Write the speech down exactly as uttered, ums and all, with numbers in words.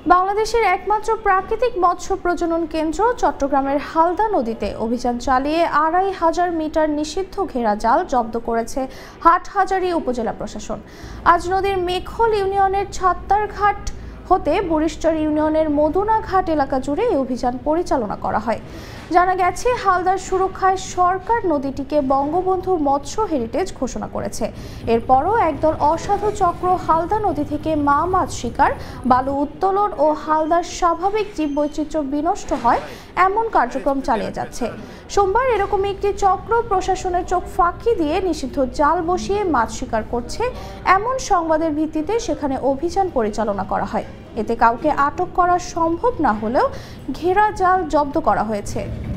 বাংলাদেশের একমাত্র প্রাকৃতিক মৎস্য প্রজনন কেন্দ্র চট্টগ্রামের হালদা নদীতে অভিযান চালিয়ে আড়াই হাজার মিটার নিষিদ্ধ ঘেরা জাল জব্দ করেছে হাটহাজারী উপজেলা প্রশাসন। আজ নদীর মেখল ইউনিয়নের ছাত্তারঘাট হতে বুড়িশ্বর ইউনিয়নের মদুনা ঘাট এলাকা জুড়ে এই অভিযান পরিচালনা করা হয়। জানা গেছে, হালদার সুরক্ষায় সরকার নদীটিকে বঙ্গবন্ধু মৎস্য হেরিটেজ ঘোষণা করেছে। এরপরও একদল অসাধু চক্র হালদা নদী থেকে মা মাছ শিকার, বালু উত্তোলন ও হালদার স্বাভাবিক জীববৈচিত্র্য বিনষ্ট হয় এমন কার্যক্রম চালিয়ে যাচ্ছে। সোমবার এরকম একটি চক্র প্রশাসনের চোখ ফাঁকি দিয়ে নিষিদ্ধ জাল বসিয়ে মাছ শিকার করছে এমন সংবাদের ভিত্তিতে সেখানে অভিযান পরিচালনা করা হয়। এতে কাউকে আটক করা সম্ভব না হলেও ঘেরা জাল জব্দ করা হয়েছে।